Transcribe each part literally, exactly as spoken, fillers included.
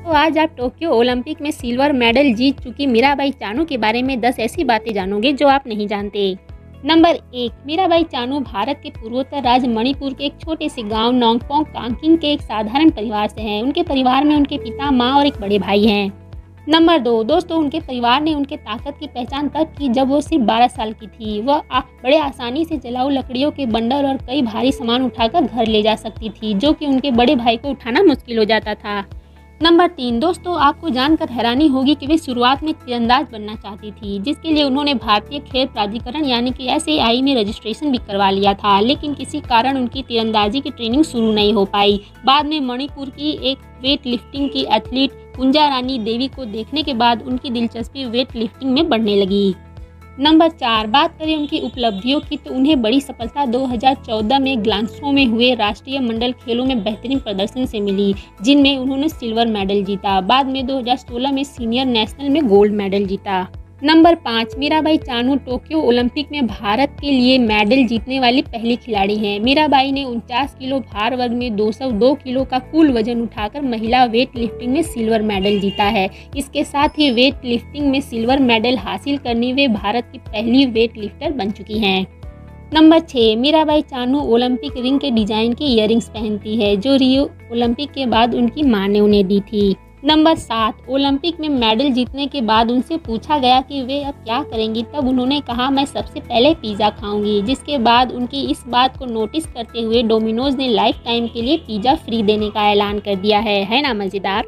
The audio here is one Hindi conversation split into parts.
दोस्तों आज आप टोक्यो ओलंपिक में सिल्वर मेडल जीत चुकी मीराबाई चानू के बारे में दस ऐसी बातें जानोगे जो आप नहीं जानते। नंबर एक, मीराबाई चानू भारत के पूर्वोत्तर राज्य मणिपुर के एक छोटे से गांव नोंगपोंग कांकिंग के एक साधारण परिवार से हैं। उनके परिवार में उनके पिता, माँ और एक बड़े भाई हैं। नंबर दो, दोस्तों उनके परिवार ने उनके ताकत की पहचान तब की जब वो सिर्फ बारह साल की थी। वह बड़े आसानी से जलाऊ लकड़ियों के बंडल और कई भारी सामान उठाकर घर ले जा सकती थी, जो कि उनके बड़े भाई को उठाना मुश्किल हो जाता था। नंबर तीन, दोस्तों आपको जानकर हैरानी होगी कि वे शुरुआत में तीरंदाज बनना चाहती थी, जिसके लिए उन्होंने भारतीय खेल प्राधिकरण यानी कि एस ए आई में रजिस्ट्रेशन भी करवा लिया था, लेकिन किसी कारण उनकी तीरंदाजी की ट्रेनिंग शुरू नहीं हो पाई। बाद में मणिपुर की एक वेट लिफ्टिंग की एथलीट कुंजा रानी देवी को देखने के बाद उनकी दिलचस्पी वेट लिफ्टिंग में बढ़ने लगी। नंबर चार, बात करें उनकी उपलब्धियों की तो उन्हें बड़ी सफलता दो हज़ार चौदह में ग्लासगो में हुए राष्ट्रीय मंडल खेलों में बेहतरीन प्रदर्शन से मिली, जिनमें उन्होंने सिल्वर मेडल जीता। बाद में दो हज़ार सोलह में सीनियर नेशनल में गोल्ड मेडल जीता। नंबर पाँच, मीराबाई चानू टोक्यो ओलंपिक में भारत के लिए मेडल जीतने वाली पहली खिलाड़ी हैं। मीराबाई ने उनचास किलो भार वर्ग में दो सौ दो किलो का कुल वजन उठाकर महिला वेट लिफ्टिंग में सिल्वर मेडल जीता है। इसके साथ ही वेट लिफ्टिंग में सिल्वर मेडल हासिल करने वे भारत की पहली वेट लिफ्टर बन चुकी हैं। नंबर छः, मीराबाई चानू ओलंपिक रिंग के डिजाइन की इयररिंग्स पहनती है, जो रियो ओलंपिक के बाद उनकी मां ने उन्हें दी थी। नंबर सात, ओलंपिक में मेडल जीतने के बाद उनसे पूछा गया कि वे अब क्या करेंगी, तब उन्होंने कहा मैं सबसे पहले पिज़्ज़ा खाऊंगी। जिसके बाद उनकी इस बात को नोटिस करते हुए डोमिनोज ने लाइफ टाइम के लिए पिज़्ज़ा फ्री देने का ऐलान कर दिया है है ना मज़ेदार।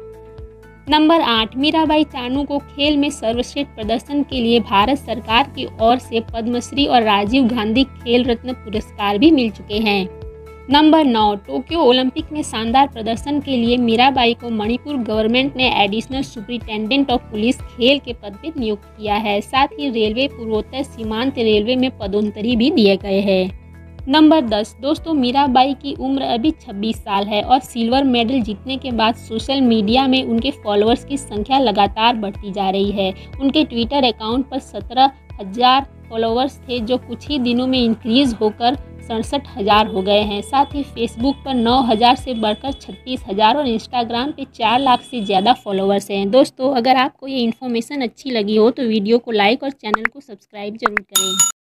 नंबर आठ, मीराबाई चानू को खेल में सर्वश्रेष्ठ प्रदर्शन के लिए भारत सरकार की ओर से पद्मश्री और राजीव गांधी खेल रत्न पुरस्कार भी मिल चुके हैं। नंबर नौ, टोक्यो ओलंपिक में शानदार प्रदर्शन के लिए मीराबाई को मणिपुर गवर्नमेंट ने एडिशनल सुपरिटेंडेंट ऑफ पुलिस खेल के पद पर नियुक्त किया है। साथ ही रेलवे पूर्वोत्तर सीमांत रेलवे में पदोन्नति भी दिए गए हैं। नंबर दस, दोस्तों मीराबाई की उम्र अभी छब्बीस साल है और सिल्वर मेडल जीतने के बाद सोशल मीडिया में उनके फॉलोअर्स की संख्या लगातार बढ़ती जा रही है। उनके ट्विटर अकाउंट पर सत्रह हजार फॉलोअर्स थे, जो कुछ ही दिनों में इंक्रीज होकर सड़सठ हजार हो गए हैं। साथ ही फेसबुक पर नौ हजार से बढ़कर छत्तीस हजार और इंस्टाग्राम पे चार लाख से ज़्यादा फॉलोअर्स हैं। दोस्तों अगर आपको ये इन्फॉर्मेशन अच्छी लगी हो तो वीडियो को लाइक और चैनल को सब्सक्राइब जरूर करें।